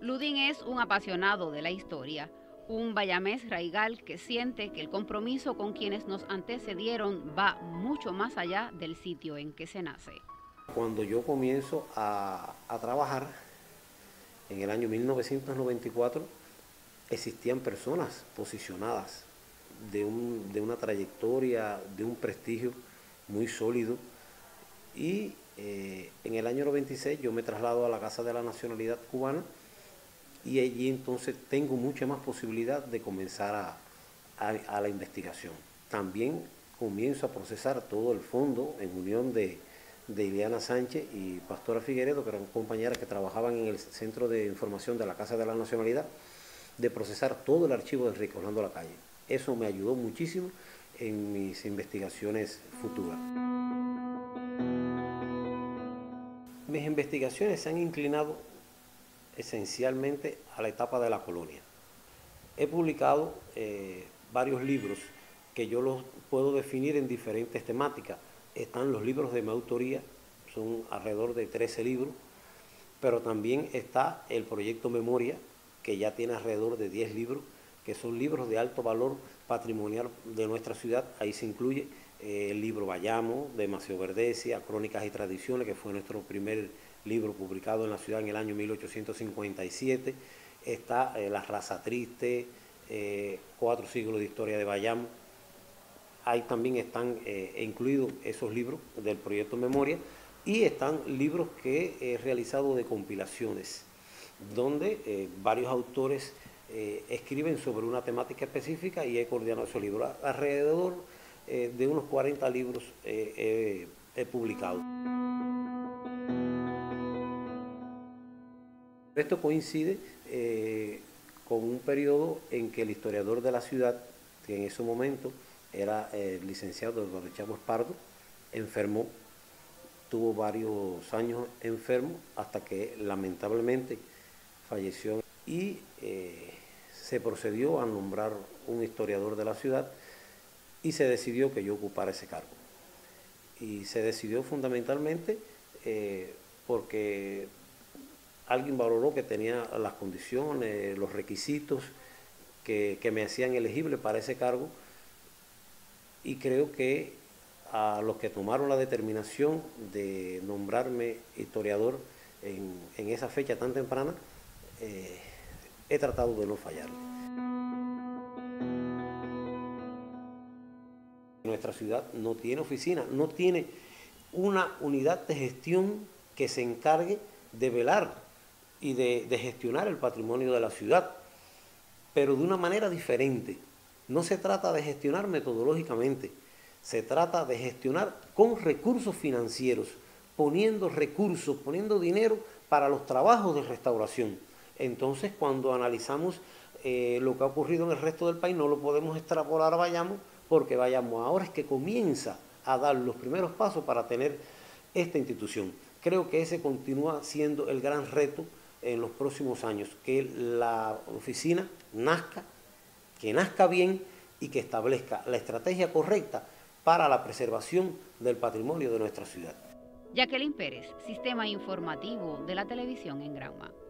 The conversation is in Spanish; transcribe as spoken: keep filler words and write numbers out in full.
Ludin es un apasionado de la historia, un bayamés raigal que siente que el compromiso con quienes nos antecedieron va mucho más allá del sitio en que se nace. Cuando yo comienzo a, a trabajar, en el año mil novecientos noventa y cuatro, existían personas posicionadas de, un, de una trayectoria, de un prestigio muy sólido. Y eh, en el año noventa y seis yo me traslado a la Casa de la Nacionalidad Cubana y allí entonces tengo mucha más posibilidad de comenzar a, a, a la investigación. También comienzo a procesar todo el fondo en unión de, de Ileana Sánchez y Pastora Figueredo, que eran compañeras que trabajaban en el Centro de Información de la Casa de la Nacionalidad, de procesar todo el archivo de Enrique Orlando Lacalle. Eso me ayudó muchísimo en mis investigaciones futuras. Mis investigaciones se han inclinado esencialmente a la etapa de la colonia. He publicado eh, varios libros que yo los puedo definir en diferentes temáticas. Están los libros de mi autoría, son alrededor de trece libros, pero también está el proyecto Memoria, que ya tiene alrededor de diez libros, que son libros de alto valor patrimonial de nuestra ciudad. Ahí se incluye eh, el libro Bayamo, de Maceo Verdesia, Crónicas y Tradiciones, que fue nuestro primer libro publicado en la ciudad en el año mil ochocientos cincuenta y siete. Está eh, La Raza Triste, eh, Cuatro siglos de historia de Bayamo. Ahí también están eh, incluidos esos libros del proyecto Memoria, y están libros que he realizado de compilaciones, donde eh, varios autores eh, escriben sobre una temática específica y he coordinado esos libros. Alrededor eh, de unos cuarenta libros eh, he, he publicado. Esto coincide eh, con un periodo en que el historiador de la ciudad, que en ese momento era el licenciado Eduardo Chávez Pardo, enfermó, tuvo varios años enfermo hasta que lamentablemente falleció, y eh, se procedió a nombrar un historiador de la ciudad y se decidió que yo ocupara ese cargo. Y se decidió fundamentalmente eh, porque alguien valoró que tenía las condiciones, los requisitos que, que me hacían elegible para ese cargo, y creo que a los que tomaron la determinación de nombrarme historiador en, en esa fecha tan temprana, eh, he tratado de no fallarle. Nuestra ciudad no tiene oficina, no tiene una unidad de gestión que se encargue de velar y de, de gestionar el patrimonio de la ciudad, pero de una manera diferente. No se trata de gestionar metodológicamente, se trata de gestionar con recursos financieros, poniendo recursos, poniendo dinero para los trabajos de restauración. Entonces, cuando analizamos eh, lo que ha ocurrido en el resto del país, no lo podemos extrapolar a Bayamo, porque Bayamo ahora es que comienza a dar los primeros pasos para tener esta institución. Creo que ese continúa siendo el gran reto en los próximos años, que la oficina nazca, que nazca bien y que establezca la estrategia correcta para la preservación del patrimonio de nuestra ciudad. Jacqueline Pérez, Sistema Informativo de la Televisión en Granma.